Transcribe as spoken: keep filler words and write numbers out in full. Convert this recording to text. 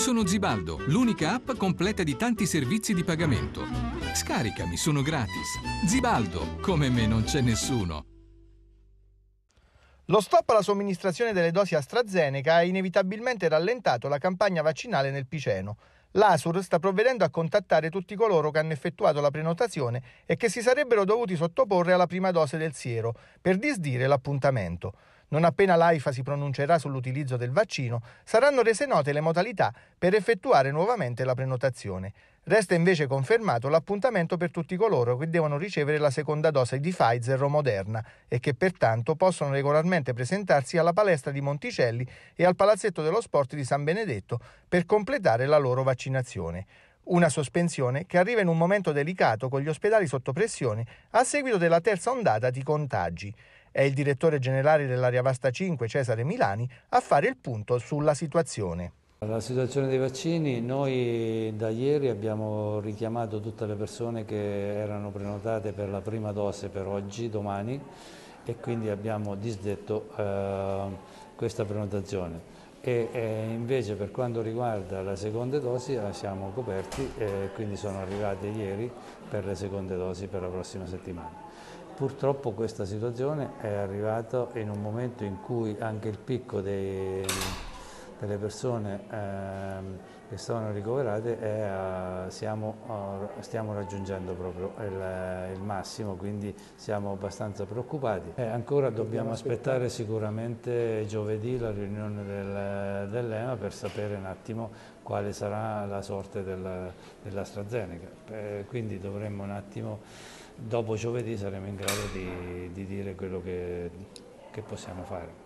Sono Zibaldo, l'unica app completa di tanti servizi di pagamento. Scaricami, sono gratis. Zibaldo, come me non c'è nessuno. Lo stop alla somministrazione delle dosi AstraZeneca ha inevitabilmente rallentato la campagna vaccinale nel Piceno. L'A S U R sta provvedendo a contattare tutti coloro che hanno effettuato la prenotazione e che si sarebbero dovuti sottoporre alla prima dose del siero per disdire l'appuntamento. Non appena l'AIFA si pronuncerà sull'utilizzo del vaccino, saranno rese note le modalità per effettuare nuovamente la prenotazione. Resta invece confermato l'appuntamento per tutti coloro che devono ricevere la seconda dose di Pfizer o Moderna e che pertanto possono regolarmente presentarsi alla palestra di Monticelli e al Palazzetto dello Sport di San Benedetto per completare la loro vaccinazione. Una sospensione che arriva in un momento delicato con gli ospedali sotto pressione a seguito della terza ondata di contagi. È il direttore generale dell'Area Vasta cinque, Cesare Milani, a fare il punto sulla situazione. La situazione dei vaccini, noi da ieri abbiamo richiamato tutte le persone che erano prenotate per la prima dose per oggi, domani, e quindi abbiamo disdetto eh, questa prenotazione. E, e invece per quanto riguarda la seconda dosi eh, siamo coperti e quindi sono arrivate ieri per le seconde dosi per la prossima settimana. Purtroppo questa situazione è arrivata in un momento in cui anche il picco dei, delle persone ehm, che sono ricoverate è, uh, siamo, uh, stiamo raggiungendo proprio il, il massimo, quindi siamo abbastanza preoccupati. E ancora dobbiamo aspettare sicuramente giovedì la riunione del, dell'EMA per sapere un attimo quale sarà la sorte del, dell'AstraZeneca, eh, quindi dovremmo un attimo, dopo giovedì saremo in grado di, di dire quello che, che possiamo fare.